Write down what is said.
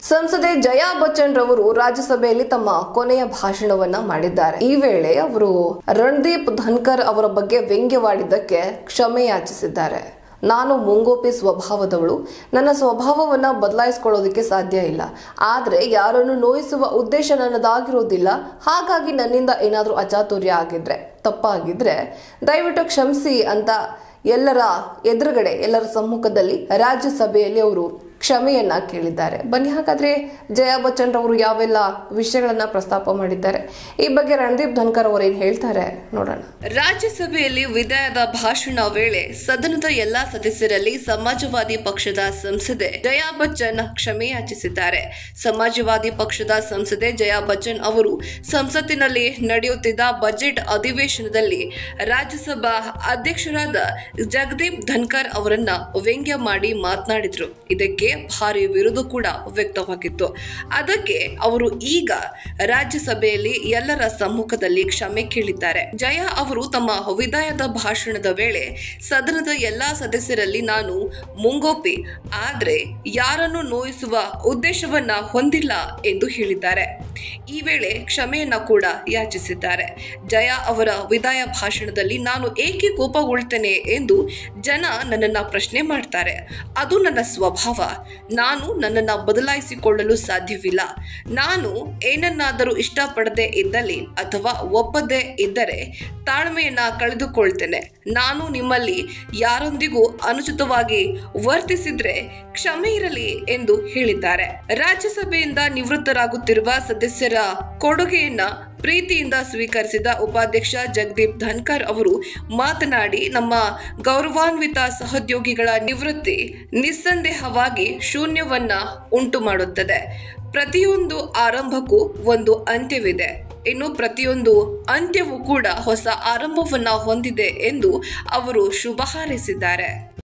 ಸಂಸದೆ ಜಯಾ ಬಚ್ಚನ್ ರವರು ರಾಜ್ಯಸಭೆಯಲ್ಲಿ ತಮ್ಮ ಕೊನೆಯ ಭಾಷಣವನ್ನ ಮಾಡಿದ್ದಾರೆ. ಈ ವೇಳೆ ಅವರು ರಣದೀಪ್ ಧನ್ಕರ್ ಅವರ ಬಗ್ಗೆ ವ್ಯಂಗ್ಯವಾಡಿದ್ದಕ್ಕೆ ಕ್ಷಮೆ ಯಾಚಿಸಿದ್ದಾರೆ. ನಾನು ಮುಂಗೋಪಿ ಸ್ವಭಾವದವಳು, ನನ್ನ ಸ್ವಭಾವವನ್ನ ಬದಲಾಯಿಸಿಕೊಳ್ಳೋದಕ್ಕೆ ಸಾಧ್ಯ ಇಲ್ಲ. ಆದ್ರೆ ಯಾರನ್ನು ನೋಯಿಸುವ ಉದ್ದೇಶ ನನ್ನದಾಗಿರೋದಿಲ್ಲ. ಹಾಗಾಗಿ ನನ್ನಿಂದ ಏನಾದ್ರೂ ಅಚಾತುರ್ಯ ಆಗಿದ್ರೆ, ತಪ್ಪಾಗಿದ್ರೆ ದಯವಿಟ್ಟು ಕ್ಷಮಿಸಿ ಅಂತ ಎಲ್ಲರ ಎದುರುಗಡೆ, ಎಲ್ಲರ ಸಮ್ಮುಖದಲ್ಲಿ ರಾಜ್ಯಸಭೆಯಲ್ಲಿ ಅವರು ಕ್ಷಮೆಯನ್ನ ಕೇಳಿದ್ದಾರೆ. ಬನ್ನಿ ಹಾಗಾದ್ರೆ ಜಯಾ ಬಚ್ಚನ್ ರವರು ಯಾವೆಲ್ಲ ವಿಷಯಗಳನ್ನ ಪ್ರಸ್ತಾಪ ಮಾಡಿದ್ದಾರೆ, ಈ ಬಗ್ಗೆ ರಣದೀಪ್ ಧನ್ಕರ್ ಅವರು ಏನ್ ಹೇಳ್ತಾರೆ ನೋಡೋಣ. ರಾಜ್ಯಸಭೆಯಲ್ಲಿ ವಿದಾಯದ ಭಾಷಣ ವೇಳೆ ಸದನದ ಎಲ್ಲಾ ಸದಸ್ಯರಲ್ಲಿ ಸಮಾಜವಾದಿ ಪಕ್ಷದ ಸಂಸದೆ ಜಯಾ ಬಚ್ಚನ್ ಕ್ಷಮೆ ಯಾಚಿಸಿದ್ದಾರೆ. ಸಮಾಜವಾದಿ ಪಕ್ಷದ ಸಂಸದೆ ಜಯಾ ಬಚ್ಚನ್ ಅವರು ಸಂಸತ್ತಿನಲ್ಲಿ ನಡೆಯುತ್ತಿದ್ದ ಬಜೆಟ್ ಅಧಿವೇಶನದಲ್ಲಿ ರಾಜ್ಯಸಭಾ ಅಧ್ಯಕ್ಷರಾದ ಜಗದೀಪ್ ಧನ್ಕರ್ ಅವರನ್ನ ವ್ಯಂಗ್ಯ ಮಾಡಿ ಮಾತನಾಡಿದ್ರು. ಇದಕ್ಕೆ ಭಾರಿ ವಿರೋಧ ಕೂಡ ವ್ಯಕ್ತವಾಗಿತ್ತು. ಅದಕ್ಕೆ ಅವರು ಈಗ ರಾಜ್ಯಸಭೆಯಲ್ಲಿ ಎಲ್ಲರ ಸಮ್ಮುಖದಲ್ಲಿ ಕ್ಷಮೆ ಕೇಳಿದ್ದಾರೆ. ಜಯಾ ಅವರು ತಮ್ಮ ವಿದಾಯದ ಭಾಷಣದ ವೇಳೆ ಸದನದ ಎಲ್ಲಾ ಸದಸ್ಯರಲ್ಲಿ ನಾನು ಮುಂಗೋಪಿ, ಆದ್ರೆ ಯಾರನ್ನು ನೋಯಿಸುವ ಉದ್ದೇಶವನ್ನ ಹೊಂದಿಲ್ಲ ಎಂದು ಹೇಳಿದ್ದಾರೆ. ಈ ವೇಳೆ ಕ್ಷಮೆಯನ್ನ ಕೂಡ ಯಾಚಿಸಿದ್ದಾರೆ. ಜಯಾ ಅವರ ವಿದಾಯ ಭಾಷಣದಲ್ಲಿ ನಾನು ಏಕೆ ಕೋಪಗೊಳ್ತೇನೆ ಎಂದು ಜನ ನನ್ನನ್ನ ಪ್ರಶ್ನೆ ಮಾಡ್ತಾರೆ. ಅದು ನನ್ನ ಸ್ವಭಾವ. ನಾನು ನನ್ನನ್ನ ಬದಲಾಯಿಸಿಕೊಳ್ಳಲು ಸಾಧ್ಯವಿಲ್ಲ. ನಾನು ಏನನ್ನಾದರೂ ಇಷ್ಟಪಡದೆ ಇದ್ದಲ್ಲಿ ಅಥವಾ ಒಪ್ಪದೆ ಇದ್ದರೆ ತಾಳ್ಮೆಯನ್ನ ಕಳೆದುಕೊಳ್ತೇನೆ. ನಾನು ನಿಮ್ಮಲ್ಲಿ ಯಾರೊಂದಿಗೂ ಅನುಚಿತವಾಗಿ ವರ್ತಿಸಿದ್ರೆ ಕ್ಷಮೆ ಇರಲಿ ಎಂದು ಹೇಳಿದ್ದಾರೆ. ರಾಜ್ಯಸಭೆಯಿಂದ ನಿವೃತ್ತರಾಗುತ್ತಿರುವ ಸದಸ್ಯರ ಕೊಡುಗೆಯನ್ನ ಪ್ರೀತಿಯಿಂದ ಸ್ವೀಕರಿಸಿದ ಉಪಾಧ್ಯಕ್ಷ ಜಗದೀಪ್ ಧನ್ಕರ್ ಅವರು ಮಾತನಾಡಿ, ನಮ್ಮ ಗೌರವಾನ್ವಿತ ಸಹೋದ್ಯೋಗಿಗಳ ನಿವೃತ್ತಿ ನಿಸ್ಸಂದೇಹವಾಗಿ ಶೂನ್ಯವನ್ನ ಉಂಟು ಮಾಡುತ್ತದೆ. ಪ್ರತಿಯೊಂದು ಆರಂಭಕ್ಕೂ ಒಂದು ಅಂತ್ಯವಿದೆ. ಇನ್ನು ಪ್ರತಿಯೊಂದು ಅಂತ್ಯವೂ ಕೂಡ ಹೊಸ ಆರಂಭವನ್ನ ಹೊಂದಿದೆ ಎಂದು ಅವರು ಶುಭ ಹಾರೈಸಿದ್ದಾರೆ.